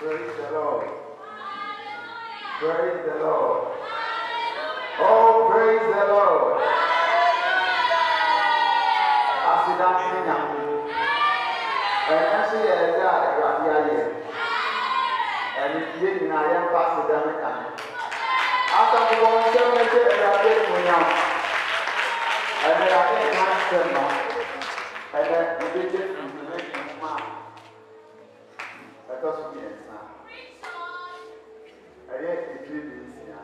Praise the Lord. Praise the Lord. Oh, praise the Lord. Asidante nyame. Enase ye ya Awurade aye. Eni tie nyina ye mpa asidame kan. Asafu won se mete Awurade munyam. Awurade kan se no. Ene ibije funu ma. Because we are now. I have to do this here.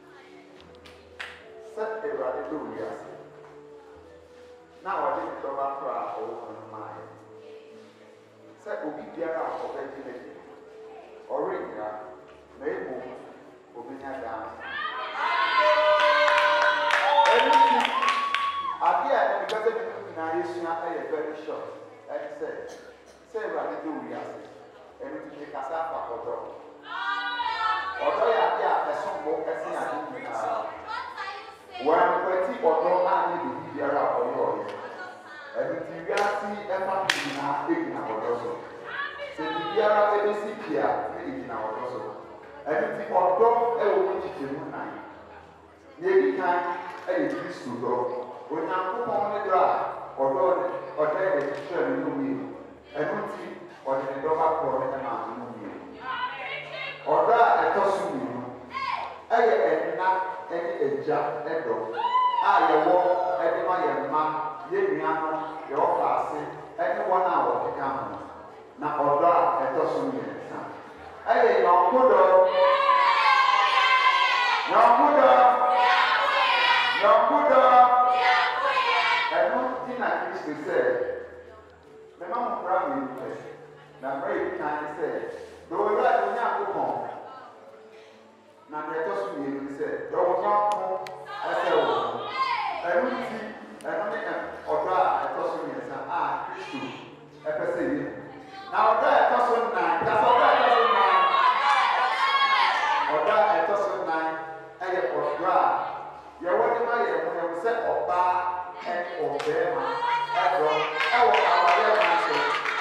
Set a radical reaction. Now I didn't come back for our own mind. Set will be there out of virginity. Or ring that, may move, will be down. Everything, I hear because everything I use now is very short. And say radical reaction. Ẹni tí kí kásá fà ọ̀dọ́. Ọ̀dọ́ yà bí àfẹsọ̀nbọ̀ ẹsẹ̀ àdúgbò náà. Wọ́n á pẹ́ tí ọ̀dọ́ náà ní ìdí biara ọ̀yọ́ ọ̀yẹ́. Ẹni tí wíá sí ẹ̀fà ìgbìnà ìgbìnà ọ̀dọ́ sọ. Ṣèbí biara ẹni sí pìà ní ìgbìnà ọ̀dọ́ sọ. Ẹni tí ọ̀dọ́ ẹ̀wọ̀ ní tìtì mú náà. Ní èyí kan ẹ̀yẹ Kristu dọ̀. Onyankopɔn ní dọ̀ a ọ̀dọ́ ẹ̀ lè ṣiṣẹ́ nínú mi. Ẹnu ti ọ̀dẹ̀ ní dọ́gba kọ̀ ẹ̀ máa mú mi. Ọ̀dọ́ a ẹ̀tọ́ so mìíràn ẹ̀yẹ ẹ̀dínà ẹ̀dí ẹ̀gya ẹ̀dọ̀ a yẹ̀wọ́ ẹ̀dí ma yẹ̀ mma yẹ̀ nua no yẹ̀ wọ́ paase ẹ̀dí wọn a wọ̀ keka ho na ọ̀dọ́ a ẹ̀tọ́ so mìíràn ẹ̀yẹ nyọ̀nkúdọ̀ ẹ̀nu tí na Kristo sẹ̀ mẹ́mà mú kúrò àmì ìpè. Na pray can say, "Do we like to know who come?" Na me to so me say, "Do we come?" I say, "Oh, I don't see. I don't make order. I to so me say, ah, Christu. I say you. Now order I to so nine. That's order I to so nine. Order I to so nine. I get order. You want to buy it? You say oba and obema. I go. I will our answer.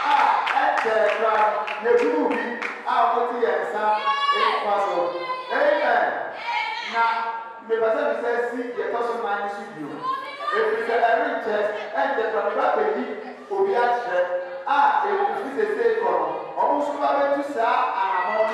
The movie, I want to answer any puzzle. Amen. Now, the person says, see, the person minus you. If it's a riches and the property will be actually, if it's a safe one, almost probably to say, I'm on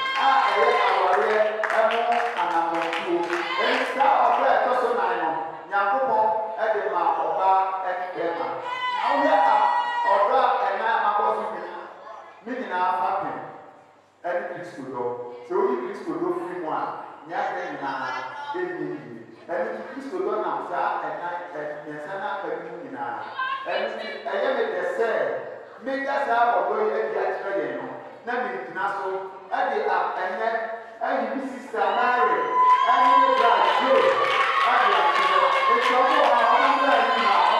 and I'm on two. And it's that of that person I know. Yakupo, Edema, Oba, and Emma. Now we are Oba and I'm about to meaning our happy and Kristo do. So we Kristo do free one. Nyaka na eni. And Kristo do na sa and yesana pẹ̀lú na. And eye me dey say, make us have ogo e di atire no. Na me tina so e dey ene and you sister Mary and you brother Joe. And you it's all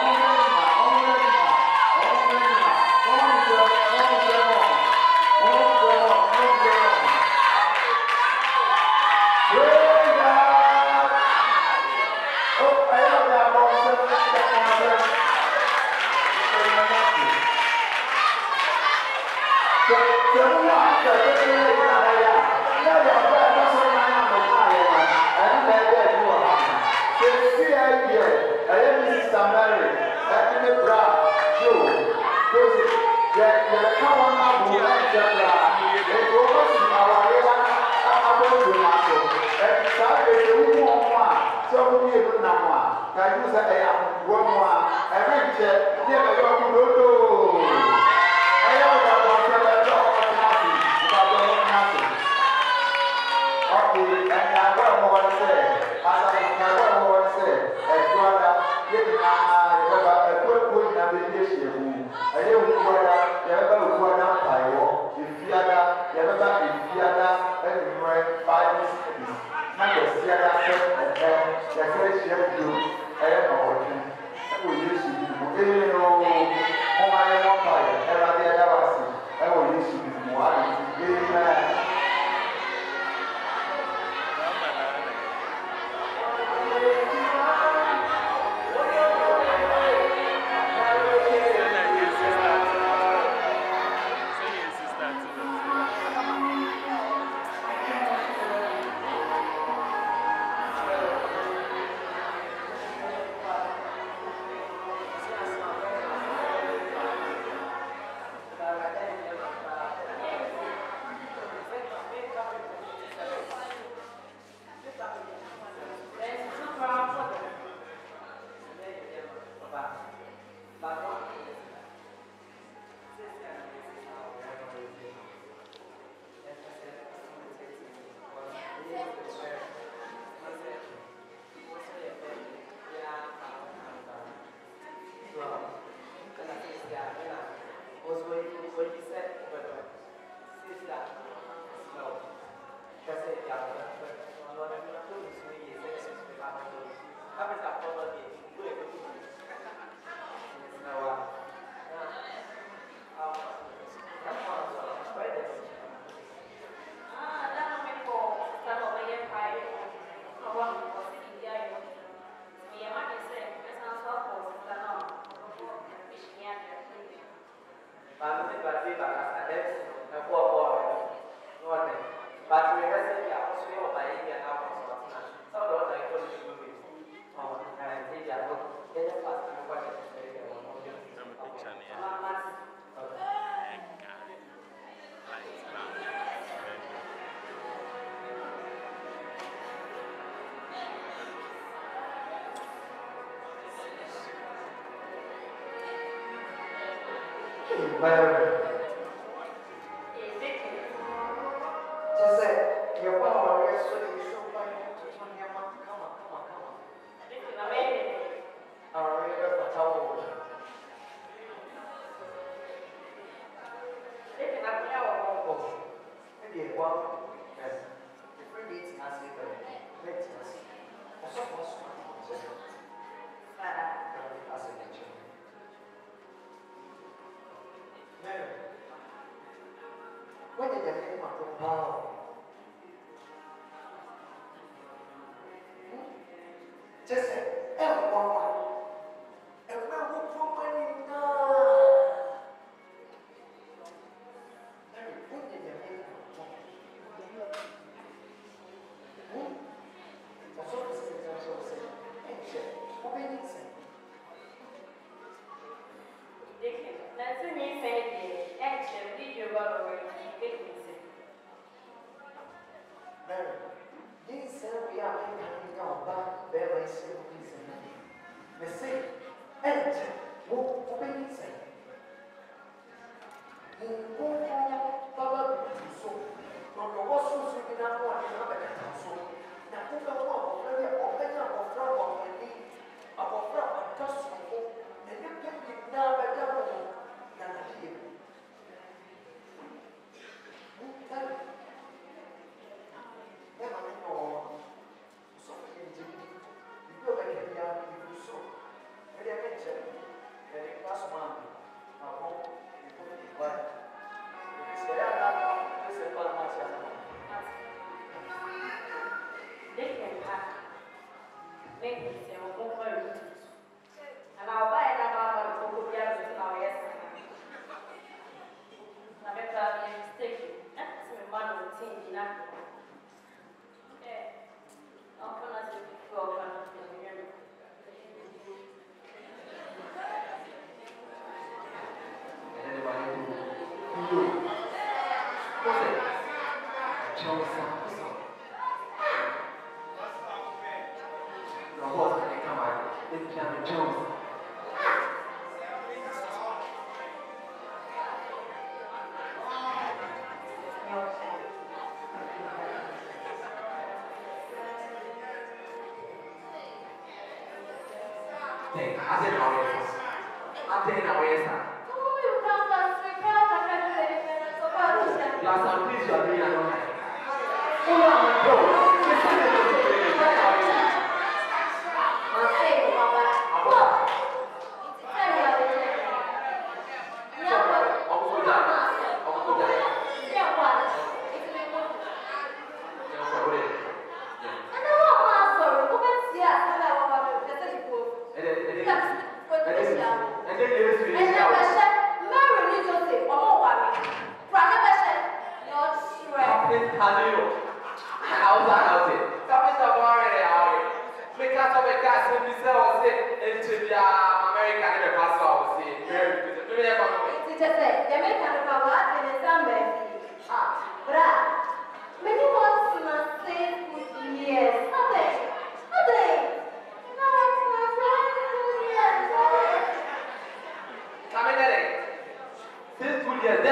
And then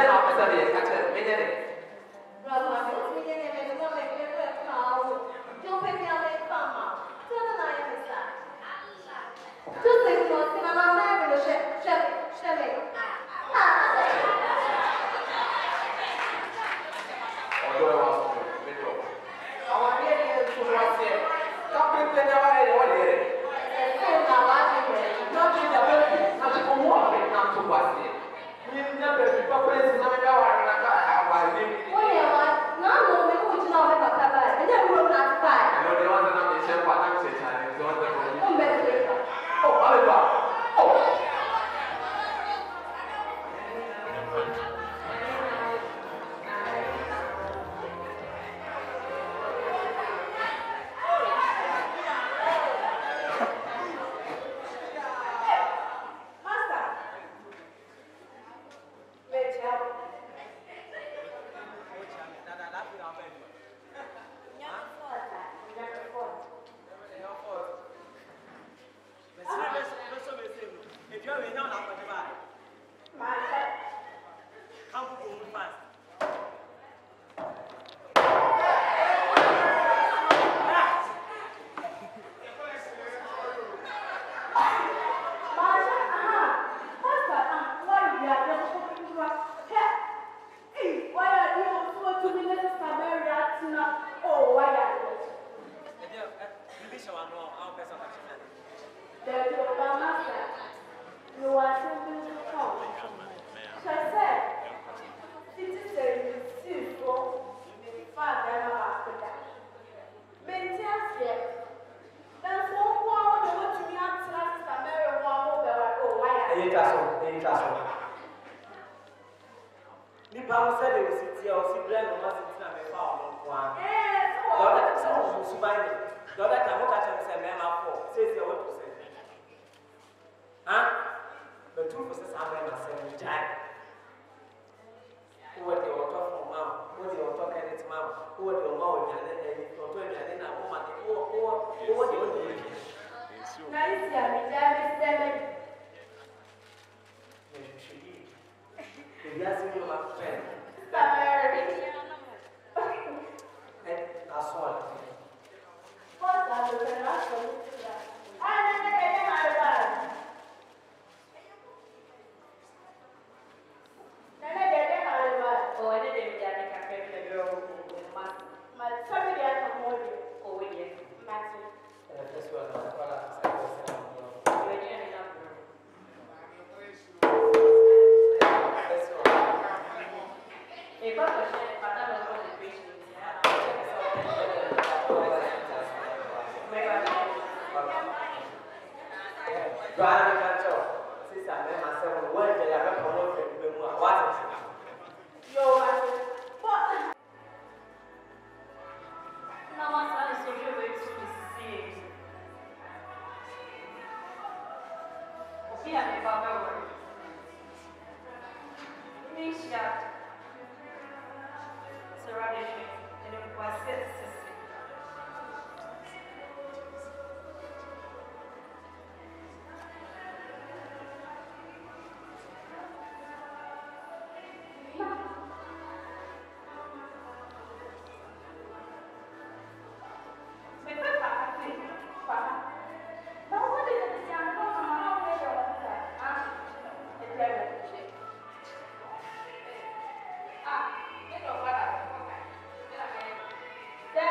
Then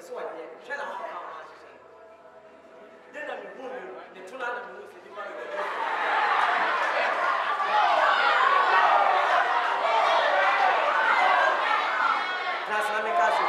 so what the share na how much then na me hu the tuna na me hu say the man that's na me ka say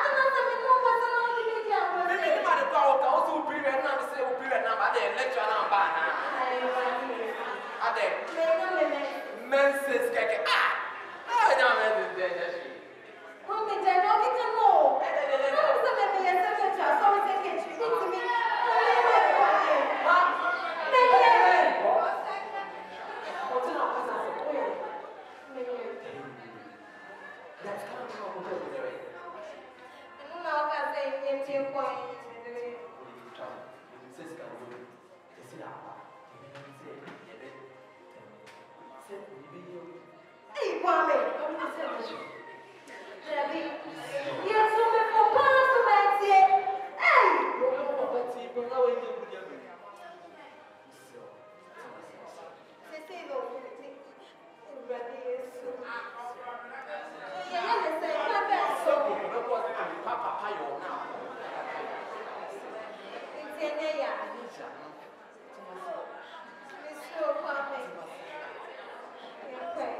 lecture now. papa yɛ ɔna Ntɛnɛ yɛ anigya. Nsuo kwame. Nkwe.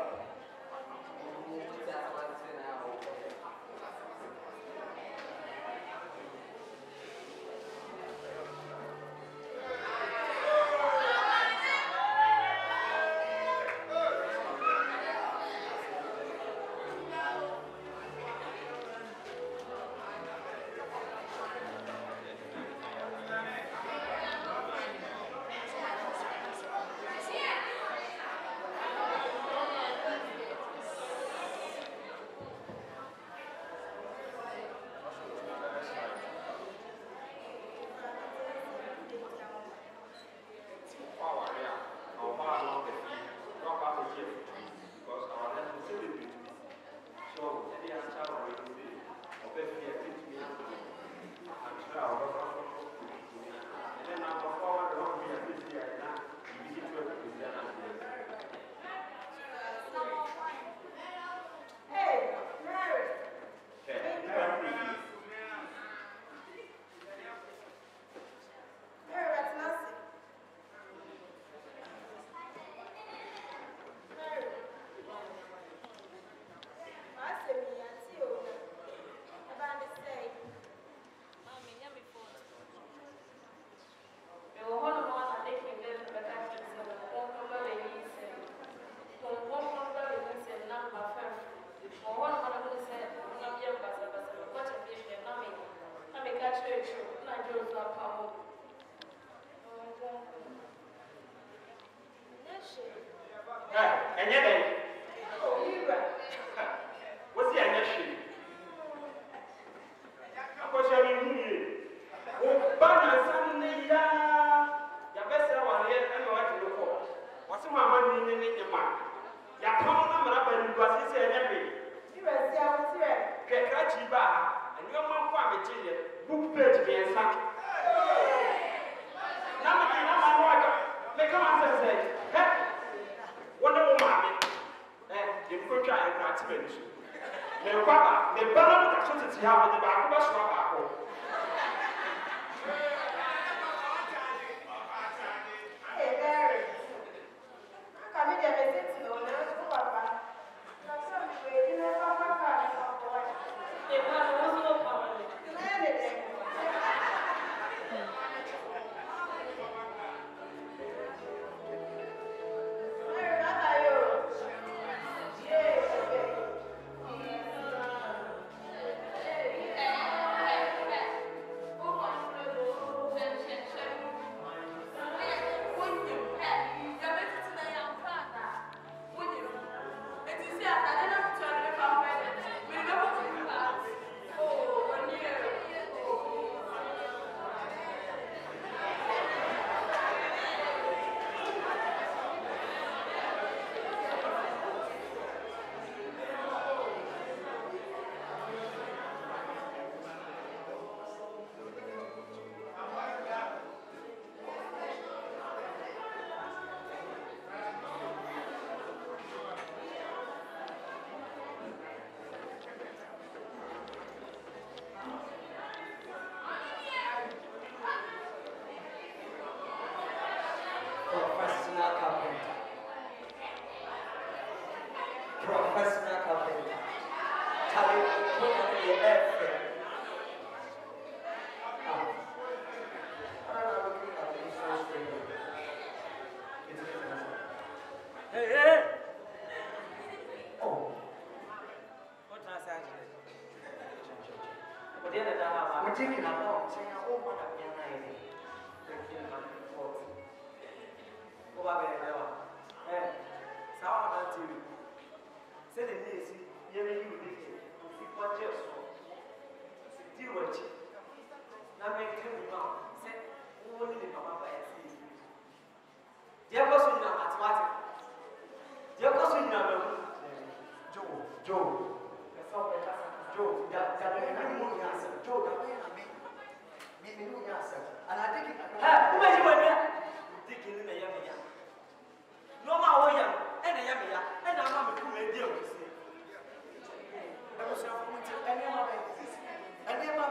And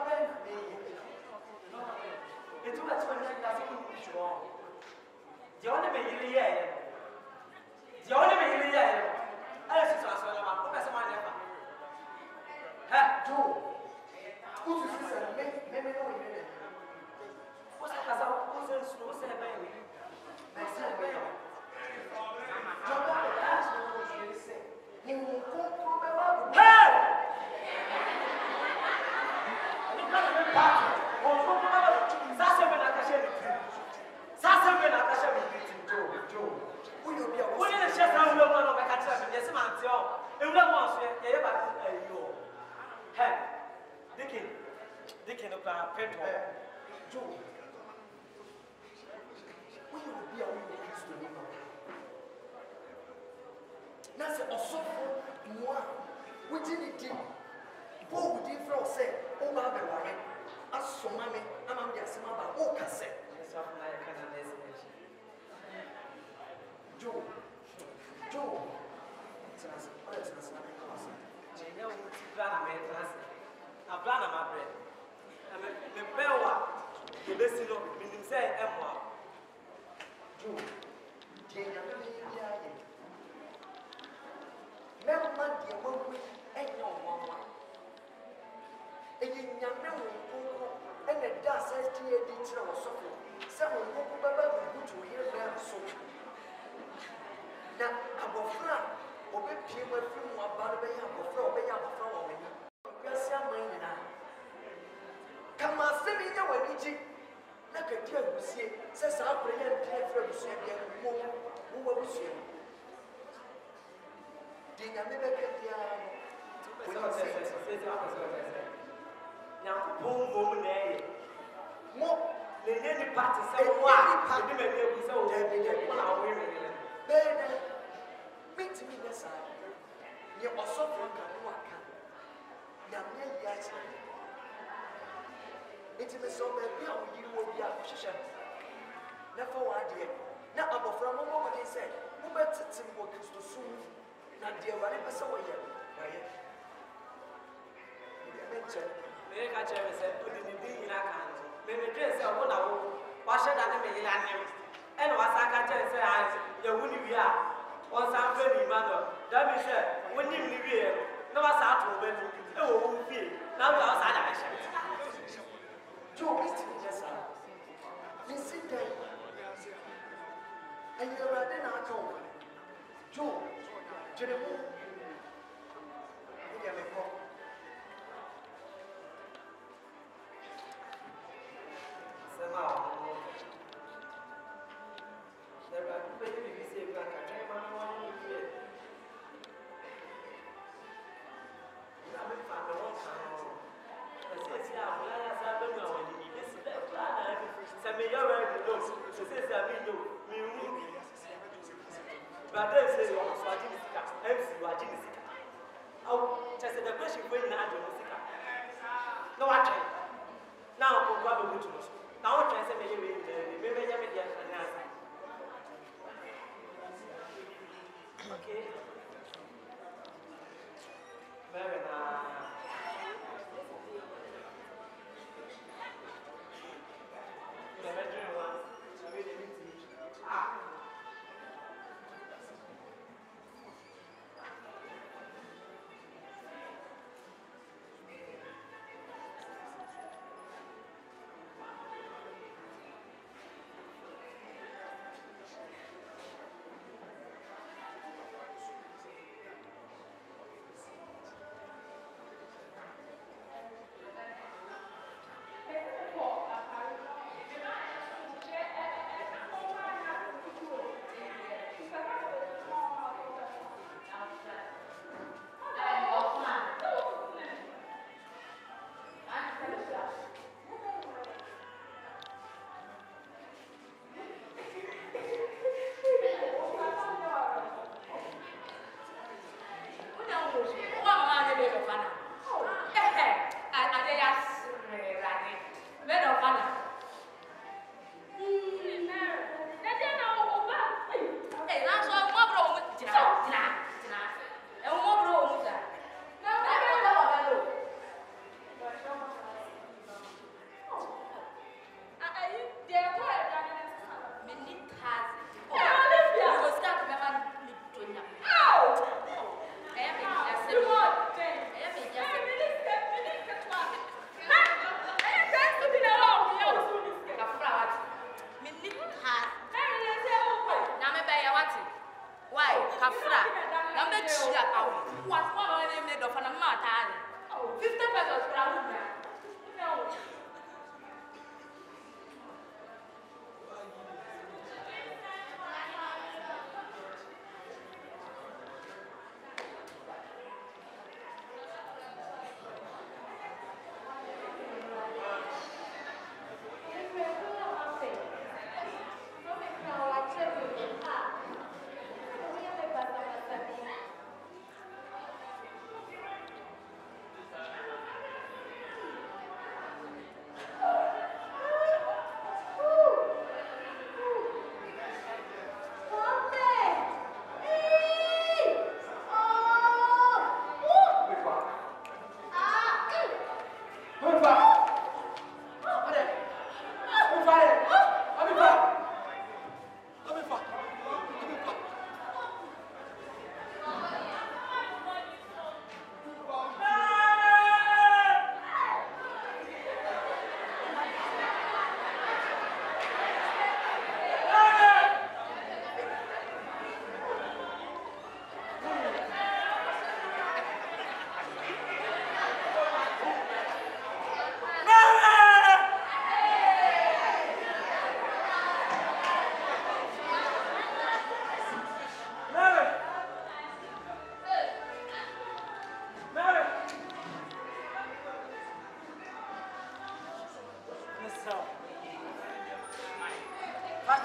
yiri yɛ yɛ deɛ ɔne me yiri yɛ yɛ ɛyɛ susu aso na ma wopɛ sɛ ma ne fa hɛ Jo, who's your sister? Maybe no one. wosɛ kasa wosɛ nsuno wosɛ ɛbɛn mi I said, well, John, that's what you say. You will come from the Bible. hɛ sasɛ bɛ na akahyɛ ne tiri sasɛ bɛ na akahyɛ me tiri Jo, who you be a wone ne hyɛ saa wura mu a na ɔbɛka kyerɛ me yɛsɛ mante ɔ ewura mu aso yɛyɛ ba ayi ɔ hɛ dikin no koraa pɛtɔ Jo, who you be a Christ to me. Now, say, also for moi, we didn't do. Paul would differ say, oh, my baby, as so mammy, I'm on the Asama, oh, cassette. Jo, Abrana ma bread. Me bewa the best no minim say emwa. Jo, Jane, I'm going to be never mind the woman and no one. And you know, and the dust says to you, teacher or something. Someone who will go to hear them so. Now, I'm a friend, or be people from what Barbara or be up from me. Yes, I'm mine now. Come on, send me now when you like a dear who says, I'll bring him to a friend who will see him. Oh,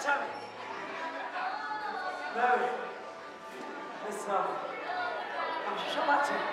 Chami. Mary. Miss I'm sure about it.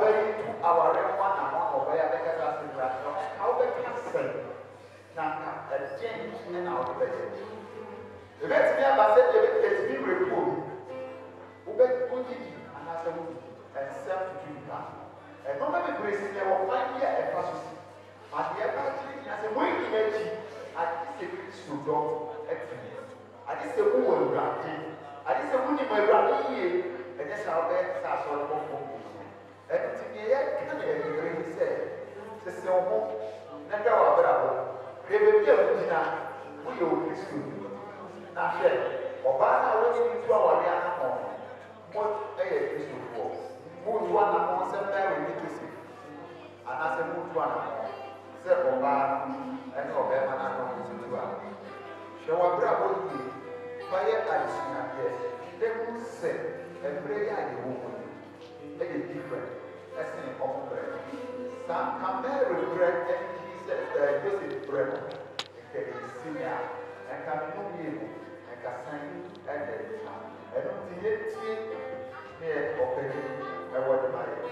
ɔbɛyi tu aware ho anamɔ na ɔbɛyɛ abɛkasa ase wura no ka wobɛka sɛn na nka ɛdeɛn na wode bɛyɛ ɛbɛtumi aba sɛ ɛtumi werɛkuo wogidi anaasɛ wodidi ɛnsɛm tutu nipa ɛnɔma bebree si nɛ wɔfa yɛ ɛfa so si adeɛ ba akyiri gyina sɛ woyi n'akyi ade sɛ kristo dɔ atumi ade sɛ wowɔ awurade ade sɛ wonim awurade yie ɛnyɛ sɛ wobɛyɛ sɛ asɔre bɔfo ɛno nti deɛ yɛka ne adwumere yi sɛ sese wo ho na hwɛ wɔ abrabɔ hwɛ baabi a wogyina woyɛ wo kristo na hwɛ ɔbaa no a wɔne ne tu aware anammɔ mo ɛyɛ kristofoɔ motu anammɔ sɛ mary ne joseph anaasɛ motu anammɔ sɛ ɔbaa no ɛne ɔbɛrima no ano ntutu a hwɛ wɔ abrabɔ yie fa yɛ adesuadeɛ ɛhu sɛ mmerɛ yɛ a yɛwɔ mu no ɛyɛ different ɛsene ɔmo brɛ saa nka mary brɛ ɛne joseph brɛ no nka ɛsi a nka meno mmienu nka san ɛna ɛta ɛno nti yɛtie ne yɛ ɔpɛni ɛwɔ de ma yɛ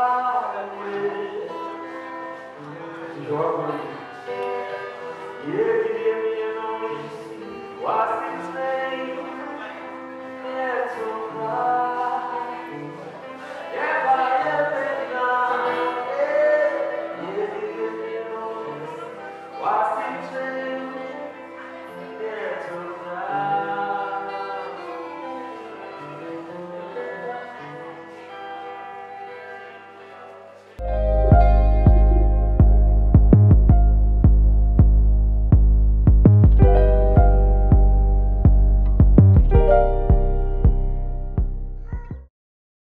Yeah.